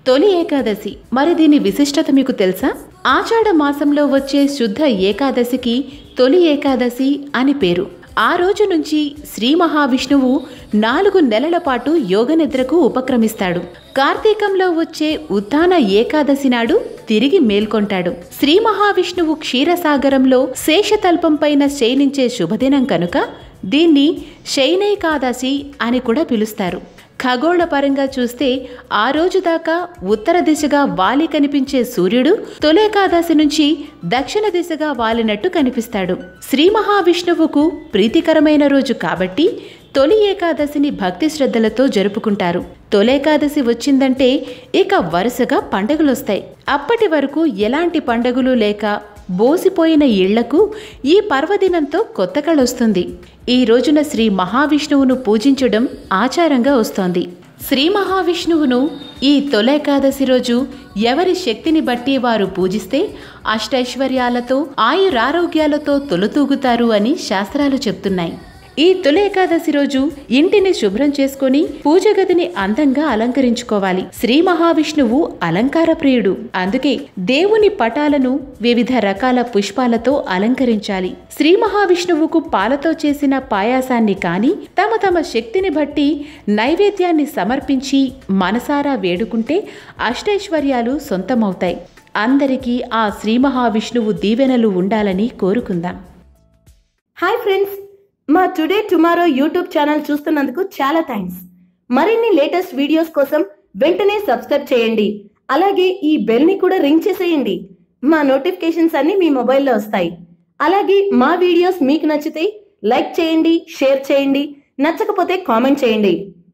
తొలి ఏకాదశి మరి దీని విశిష్టత మీకు తెలుసా? ఆషాఢ మాసంలో వచ్చే శుద్ధ ఏకాదశికి తొలి ఏకాదశి అని పేరు. ఆ రోజు నుంచి శ్రీ మహావిష్ణువు 4 నెలల పాటు యోగనిద్రకు ఉపక్రమిస్తాడు. కార్తీకంలో వచ్చే ఉత్థాన ఏకాదశి నాడు తిరిగి మేల్కొంటాడు. శ్రీ మహావిష్ణువు క్షీరసాగరంలో శేషతల్పంపైన శయనించే శుభదినం కనుక దీన్ని శయనేకాదశి అని కూడా పిలుస్తారు. ఖగోళ పరంగా చూస్తే ఆ రోజు దాకా ఉత్తర దిశగా వాలి కనిపించే సూర్యుడు తొలేకాదశి నుంచి దక్షిణ దిశగా వాలినట్టు కనిపిస్తాడు. శ్రీ మహావిష్ణువుకు ప్రీతికరమైన రోజు కాబట్టి తొలి ఏకాదశిని భక్తి శ్రద్ధలతో జరుపుకుంటారు. తొలేకాదశి వచ్చిందంటే ఇక వరుసగా పండుగలొస్తాయి. అప్పటి వరకు ఎలాంటి పండుగలు లేక బోసిపోయిన ఇళ్లకు ఈ పర్వదినంతో కొత్త కళొస్తుంది. ఈ రోజున శ్రీ మహావిష్ణువును పూజించడం ఆచారంగా వస్తోంది. శ్రీ మహావిష్ణువును ఈ తొలేకాదశి రోజు ఎవరి శక్తిని బట్టి వారు పూజిస్తే అష్టైశ్వర్యాలతో ఆయురారోగ్యాలతో తొలతూగుతారు అని శాస్త్రాలు చెప్తున్నాయి. ఈ తొలి ఏకాదశి రోజు ఇంటిని శుభ్రం చేసుకుని పూజ గదిని అందంగా అలంకరించుకోవాలి. శ్రీ మహావిష్ణువు అలంకార ప్రియుడు. అందుకే దేవుని పటాలను వివిధ రకాల పుష్పాలతో అలంకరించాలి. శ్రీ మహావిష్ణువుకు పాలతో చేసిన పాయాసాన్ని కాని తమ శక్తిని బట్టి నైవేద్యాన్ని సమర్పించి మనసారా వేడుకుంటే అష్టైశ్వర్యాలు సొంతమవుతాయి. అందరికీ ఆ శ్రీ మహావిష్ణువు దీవెనలు ఉండాలని కోరుకుందాం. హాయ్ ఫ్రెండ్స్, మా టుడే టుమారో యూట్యూబ్ ఛానల్ చూస్తున్నందుకు చాలా థ్యాంక్స్. మరిన్ని లేటెస్ట్ వీడియోస్ కోసం వెంటనే సబ్స్క్రైబ్ చేయండి. అలాగే ఈ బెల్ ని కూడా రింగ్ చేసేయండి. మా నోటిఫికేషన్స్ అన్ని మీ మొబైల్లో వస్తాయి. అలాగే మా వీడియోస్ మీకు నచ్చితే లైక్ చేయండి, షేర్ చేయండి, నచ్చకపోతే కామెంట్ చేయండి.